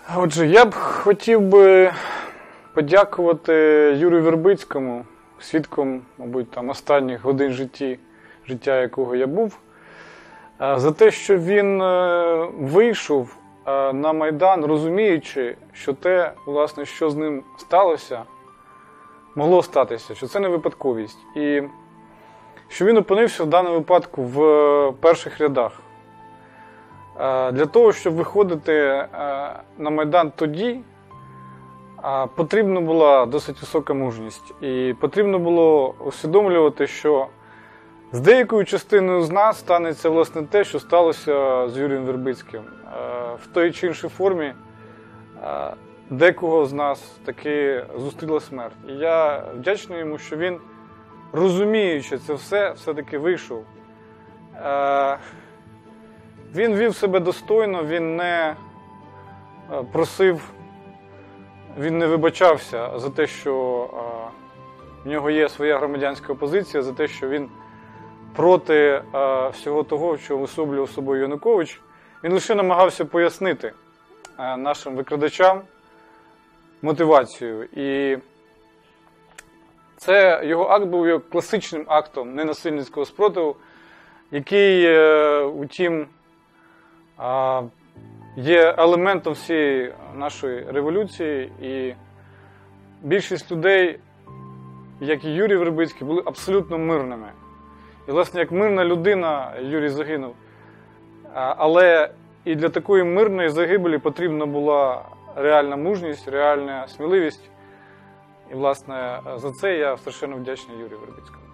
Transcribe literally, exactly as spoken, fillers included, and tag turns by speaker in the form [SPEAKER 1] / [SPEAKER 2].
[SPEAKER 1] Отже, я б хотів би подякувати Юрію Вербицькому, свідком, мабуть, там останніх годин житті, життя якого я був, за те, що він вийшов на Майдан, розуміючи, що те, власне, що з ним сталося, могло статися, що це не випадковість. І що він опинився в даному випадку в перших рядах. Для того, щоб виходити на Майдан тоді, потрібна була досить висока мужність. І потрібно було усвідомлювати, що з деякою частиною з нас станеться, власне, те, що сталося з Юрієм Вербицьким. В той чи іншій формі декого з нас таки зустріла смерть. І я вдячний йому, що він, розуміючи це все, все-таки вийшов. Він вів себе достойно, він не просив, він не вибачався за те, що в нього є своя громадянська позиція, за те, що він проти всього того, що висоблював собою Янукович. Він лише намагався пояснити нашим викрадачам мотивацію. І це його акт був його класичним актом ненасильницького спротиву, який, утім, є елементом всієї нашої революції, і більшість людей, як і Юрій Вербицький, були абсолютно мирними. І, власне, як мирна людина Юрій загинув. Але і для такої мирної загибелі потрібна була реальна мужність, реальна сміливість. І, власне, за це я страшенно вдячний Юрію Вербицькому.